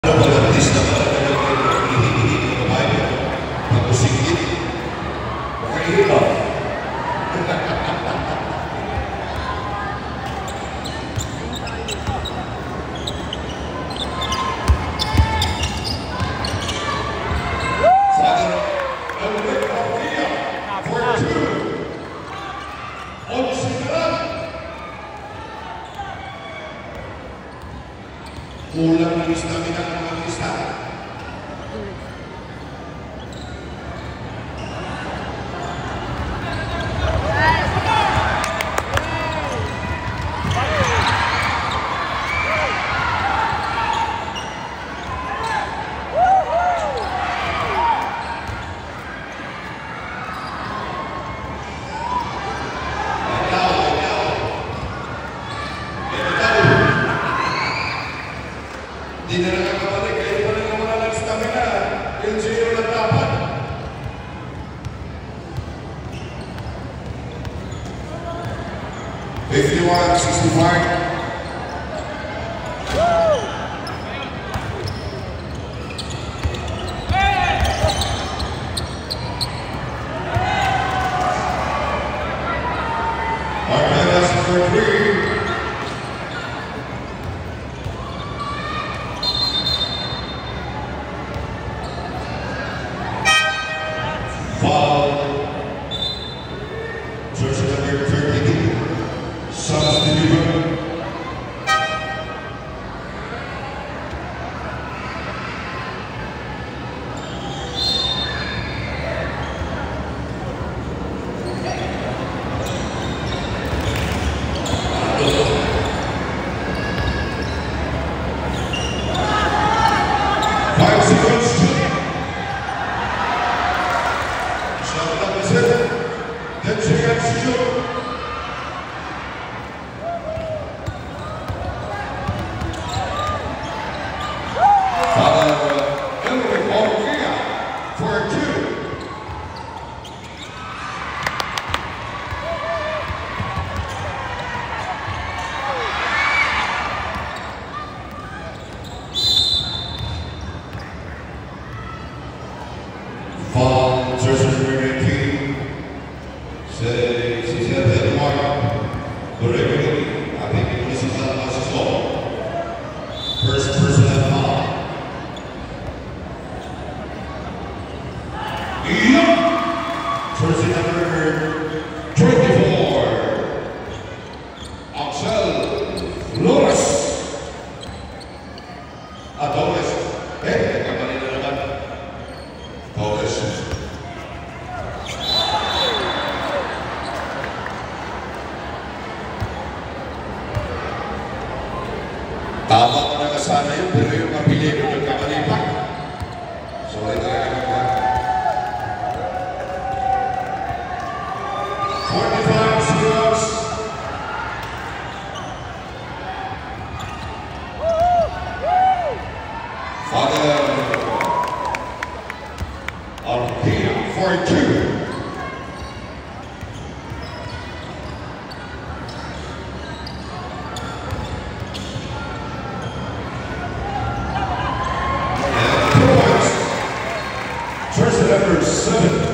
Kulang ng istamina ng mga krista. Hindi na nakakabalik, kaya pa na wala ng stamina. Yung zero na dapat. $51, $65. Marquez for 3. Foul. Jersey number 32. Substitute. Fall, Jersey number 18. Si Sir Mark, correctly, I think this is a foul. First personal foul. Jersey number 24. Axel Flores. Adonis. Kapalin na naman. Torres. Tama ko na kasana yun, pero yung kapilin yung nagkamalipan. So, ito na naman. 45 seconds. Father Arpia for 2. And 2 points. Jersey number 7.